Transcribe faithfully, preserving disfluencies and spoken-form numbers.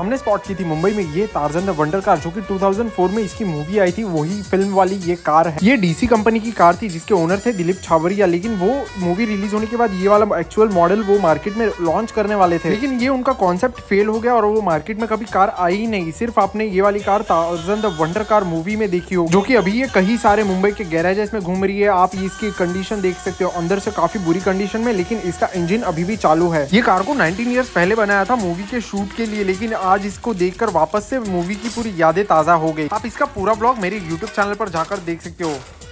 हमने स्पॉट की थी मुंबई में ये टार्ज़न द वंडर कार, जो कि दो हज़ार चार में इसकी मूवी आई थी, वही फिल्म वाली ये कार है। ये डीसी कंपनी की कार थी जिसके ओनर थे दिलीप छाबरिया, लेकिन वो मूवी रिलीज होने के बाद ये वाला एक्चुअल मॉडल वो मार्केट में लॉन्च करने वाले थे, लेकिन ये उनका कॉन्सेप्ट फेल हो गया और वो मार्केट में कभी कार आई ही नहीं। सिर्फ आपने ये वाली car Tarzan the wonder car movie में देखी हो, जो कि अभी ये कई सारे मुंबई के गैराजेस में घूम रही है। आप इसकी कंडीशन देख सकते हो, अंदर से काफी बुरी कंडीशन में, लेकिन इसका इंजन अभी भी चालू है। ये कार को उन्नीस इयर्स पहले बनाया था मूवी के शूट के लिए, लेकिन आज इसको देखकर वापस से मूवी की पूरी यादें ताजा हो गई। आप इसका पूरा ब्लॉग मेरे यूट्यूब चैनल पर जाकर देख सकते हो।